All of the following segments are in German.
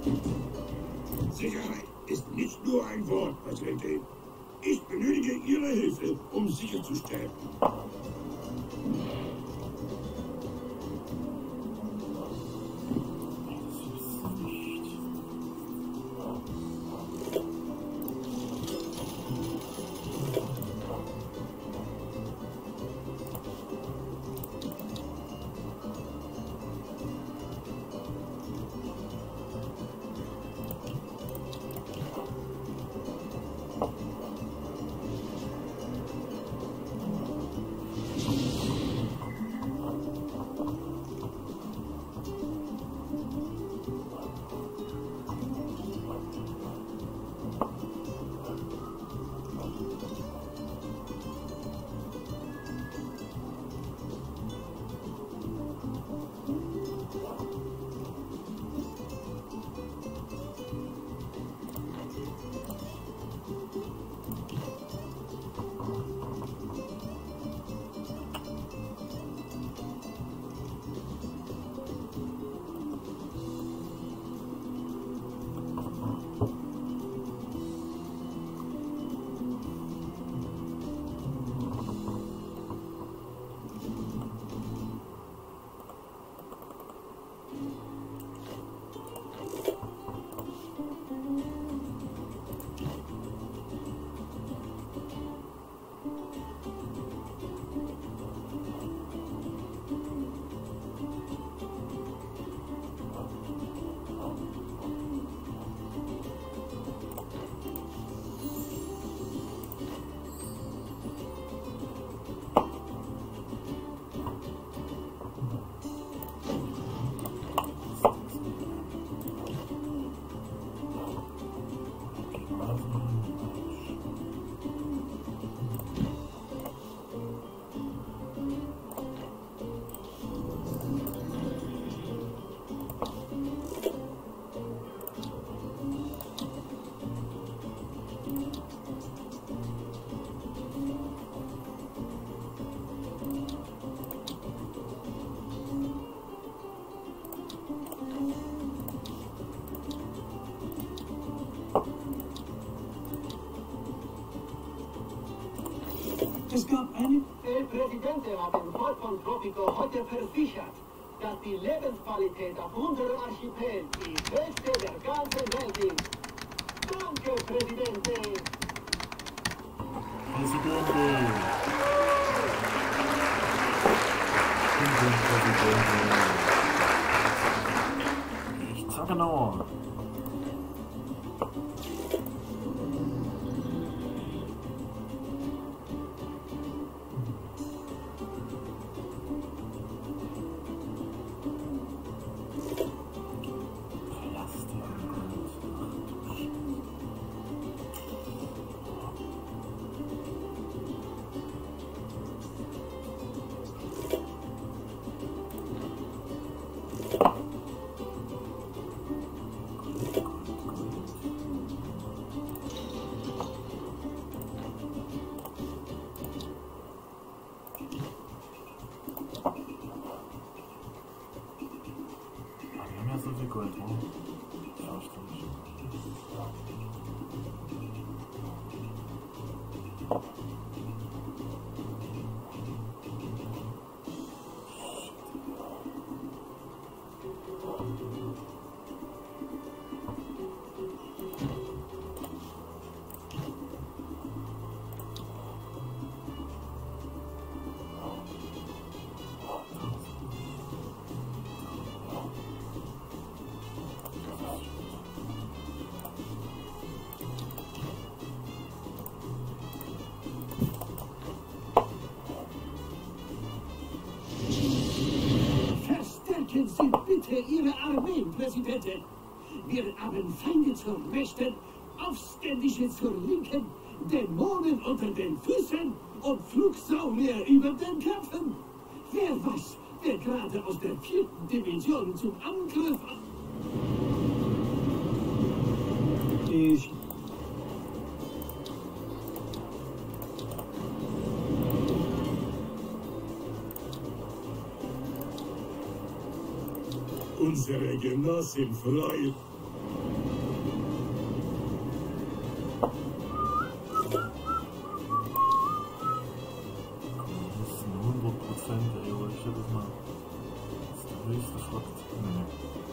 Sicherheit ist nicht nur ein Wort, Präsidentin. Ich benötige Ihre Hilfe, um sicherzustellen. Es gab einen... Der Präsident hat dem Volk von Tropico heute versichert, dass die Lebensqualität auf unserem Archipel die beste der ganzen Welt ist. Danke, Präsidente! Ich sage noch. Gold, ne? Ja, stimmt. Verstärken Sie bitte Ihre Armeen, Präsidentin. Wir haben Feinde zur Rechten, Aufständische zur Linken, Dämonen unter den Füßen und Flugsaurier über den Köpfen. Wer weiß, wer gerade aus der 4. Dimension zum Angriff... Unsere Gegner sind frei. ey, oder ich hätte das mal. Das ist der höchste Schrott. Nee.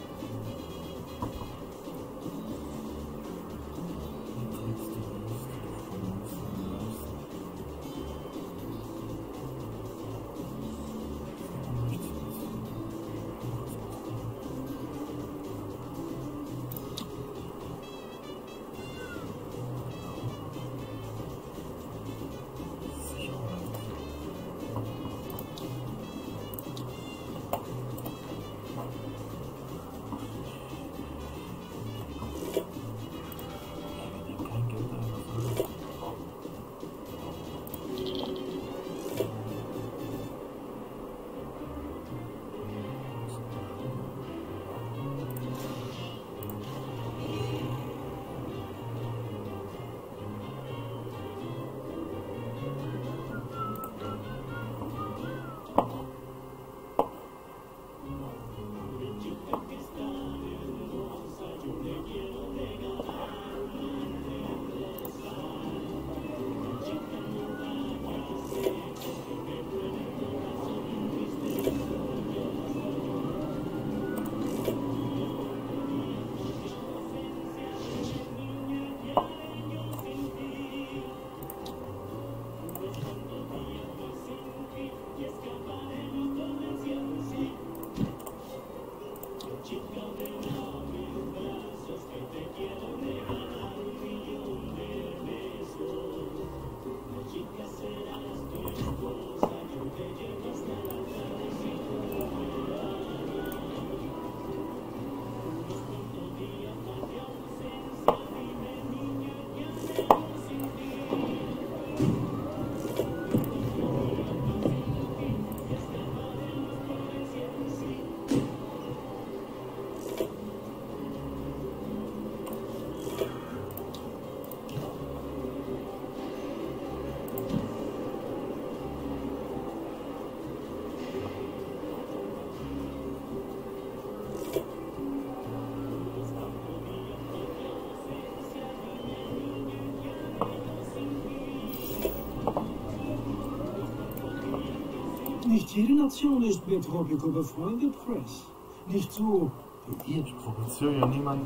Nicht jede Nation ist mit Tropico befreundet, Chris. Nicht so wie wir. Ich provoziere ja niemanden.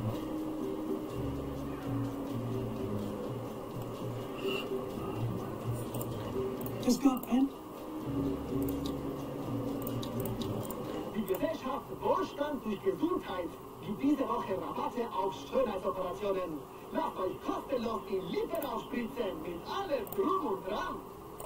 Es gab ein... Die Gesellschaft Wohlstand durch Gesundheit gibt diese Woche Rabatte auf Schönheitsoperationen. Lasst euch kostenlos die Lippen aufspritzen mit allem Drum und Dran.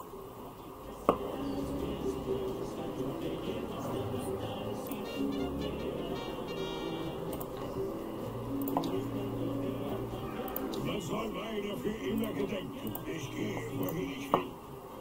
Das soll meiner für immer gedenken. Ich gehe, wohin ich will.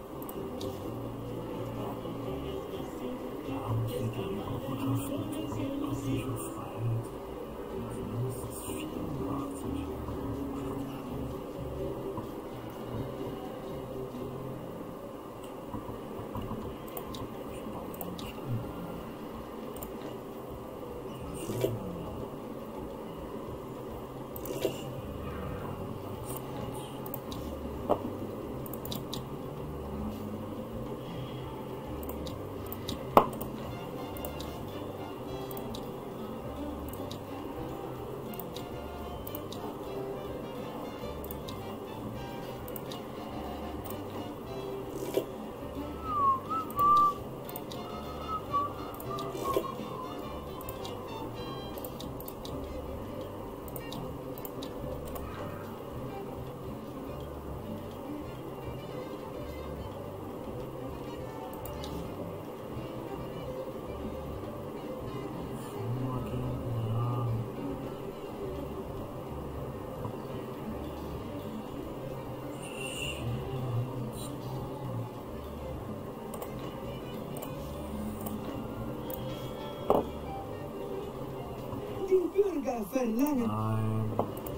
Die Bürger verlangen... Nein.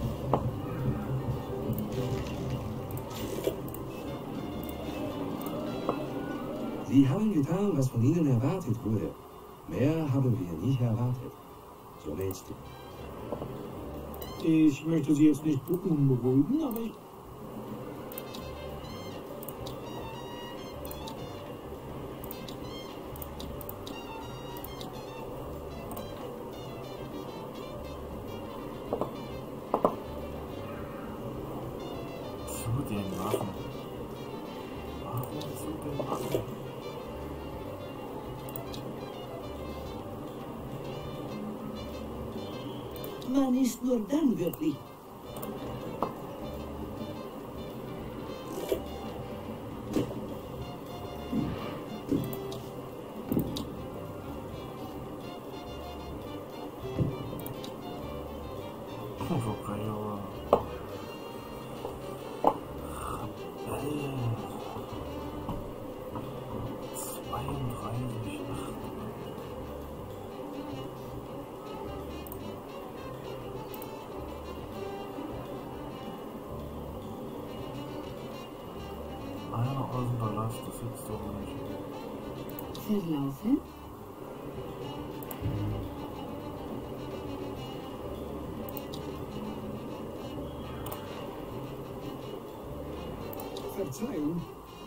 Sie haben getan, was von Ihnen erwartet wurde. Mehr haben wir nicht erwartet. So Mädchen. Ich möchte Sie jetzt nicht beunruhigen, aber Man ist nur dann wirklich. Einer aus dem Palast, das sitzt doch nicht. Verlaufen? Verzeihung.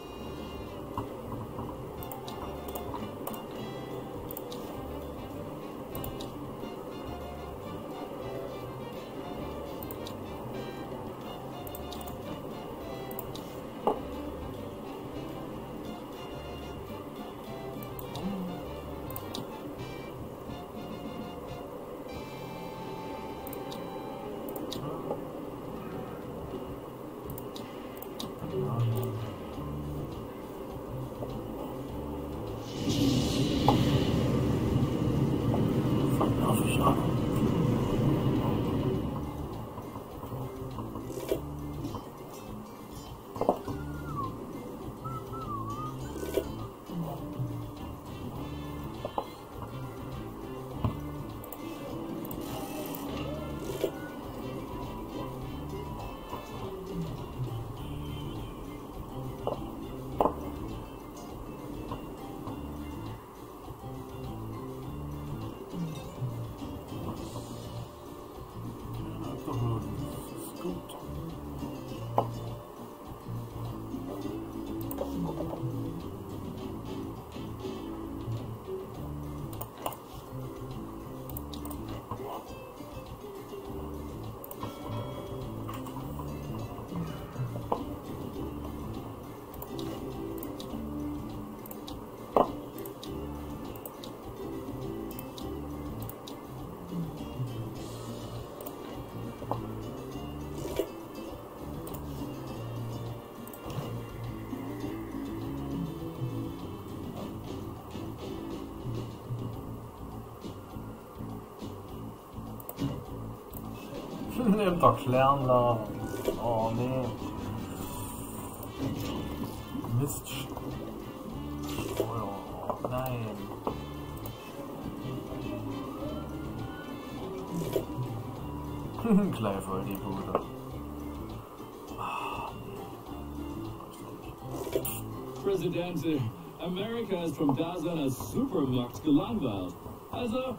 Nimm doch Schlerner. Oh nee. Mist. Oh, nein. Gleich voll die Bude. Präsident, Amerika ist vom Dasein als Supermarkt gelangweilt. Also...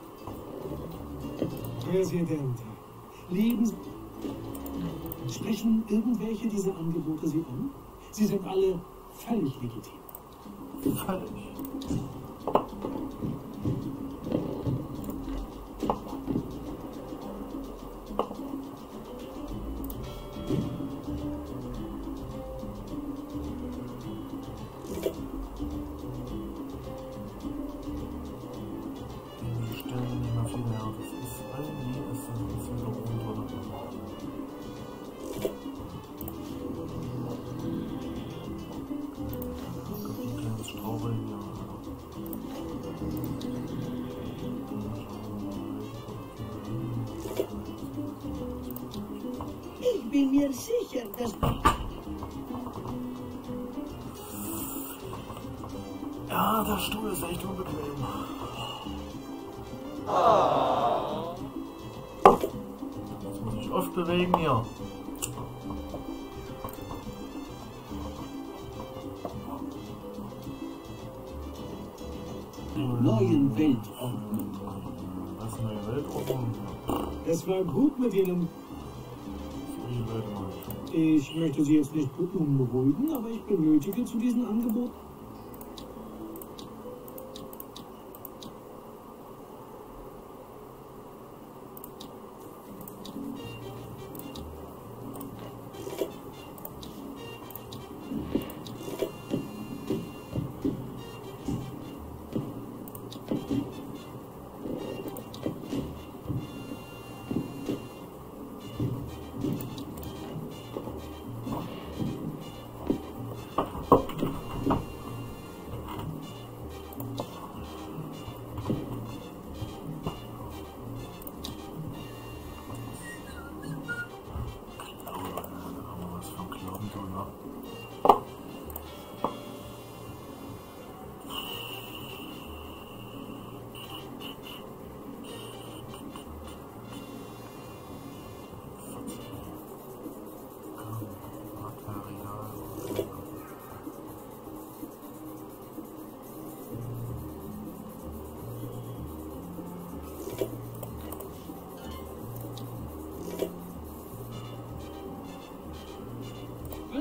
Präsident, lieben Sie... Sprechen irgendwelche dieser Angebote Sie an? Sie sind alle völlig legitim. Völlig. Die stellen nicht mehr viel mehr. Das ist irgendwie ist das ein bisschen so untoll. Ein kleines Strauchel hier. Ich bin mir sicher, dass... Ja, der Stuhl ist echt unbequem. Das muss ich oft bewegen hier. neuen Weltordnung. Was ist eine Weltordnung? Es war gut mit Ihnen. Wie Weltordnung? Ich möchte Sie jetzt nicht beunruhigen, aber ich benötige zu diesen Angeboten.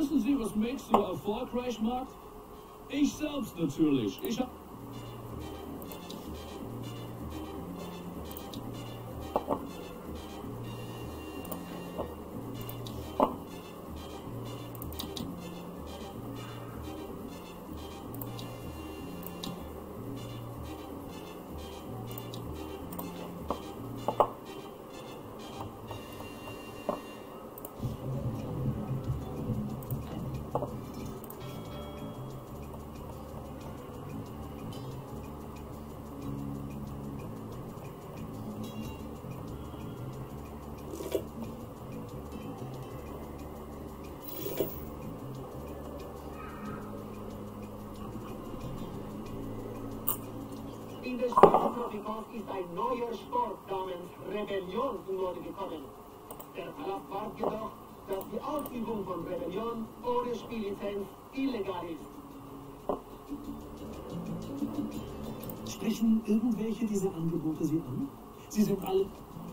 Wissen Sie, was mich so erfolgreich macht? Ich selbst natürlich. Ich hab... In der Tropikos ist ein neuer Sport namens Rebellion in Mode gekommen. Der Palast warnt jedoch, dass die Ausübung von Rebellion ohne Spiellizenz illegal ist. Sprechen irgendwelche dieser Angebote Sie an? Sie sind alle...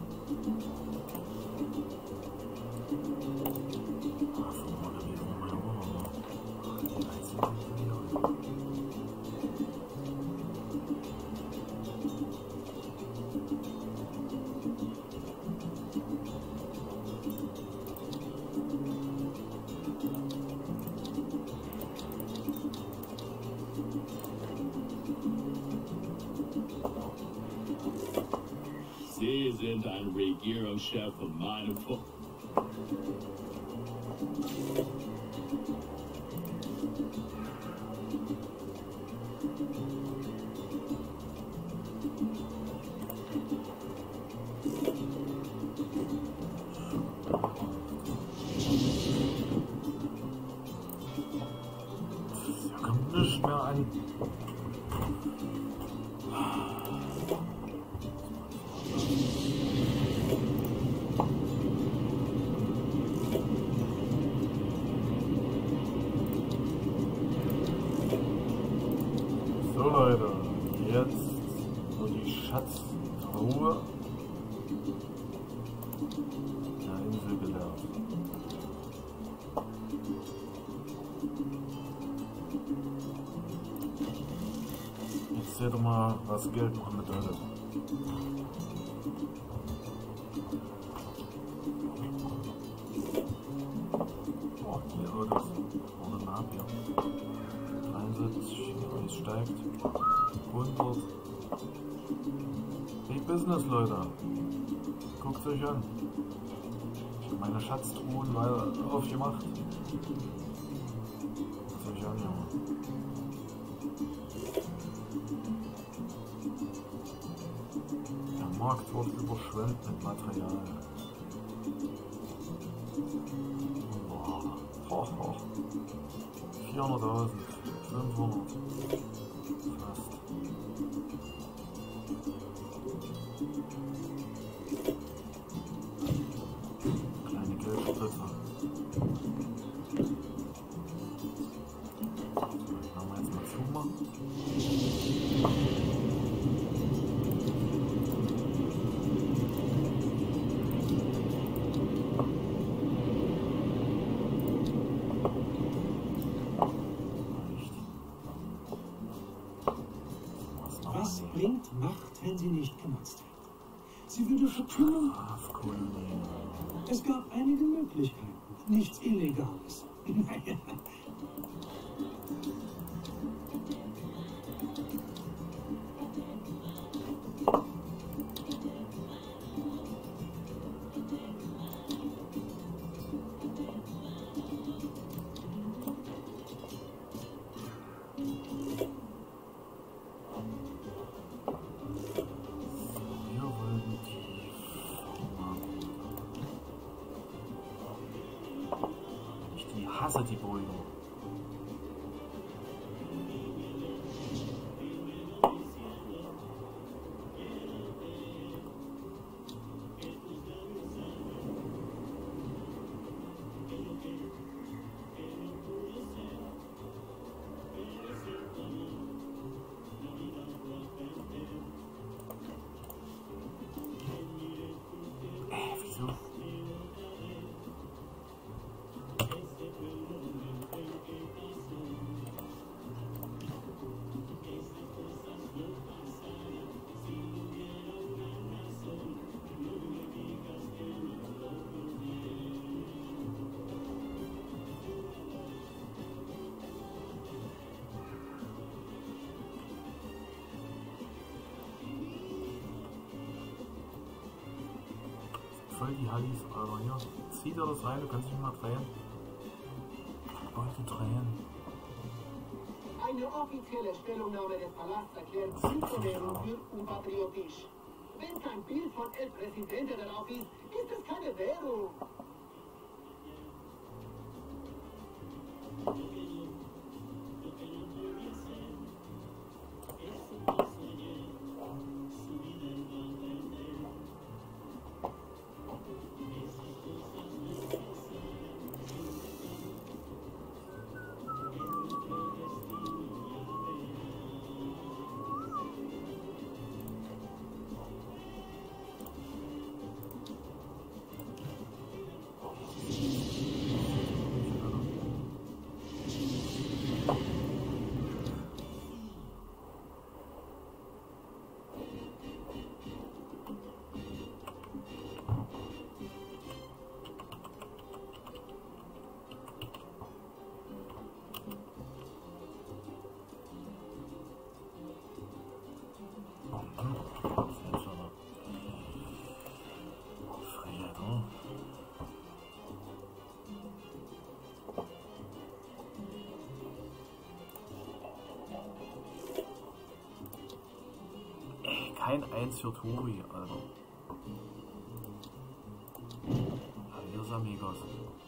Sie sind ein Regierungschef von meinem Volk. Da kommt nicht mehr an. So Leute, jetzt nur die Schatztruhe der Insel geleert. Jetzt seht ihr mal, was Geld machen bedeutet. Oh, die Autos wurden ab hier. 73, es steigt. 100. Big Business, Leute. Guckt euch an. Ich habe meine Schatztruhen leider aufgemacht. Guckt euch an, Junge. Der Markt wird überschwemmt mit Material. Boah. 400.000. 500. Fast. Kleine Geldspritze. Machen wir jetzt mal zumachen. Was bringt Macht, wenn sie nicht genutzt wird? Sie würde vertun. Es gab einige Möglichkeiten. Nichts Illegales. Naja. Ich hasse die Beruhigung. Wieso? voll die Hallis, Alter. Hier, zieh dir das rein, du kannst dich mal drehen. Leute drehen. Eine offizielle Stellungnahme des Palasts erklärt Südkorea für unpatriotisch. Wenn kein Bild von El Presidente darauf ist, ist es keine Währung. Kein 1 für Tori, Alter. Adios, amigos.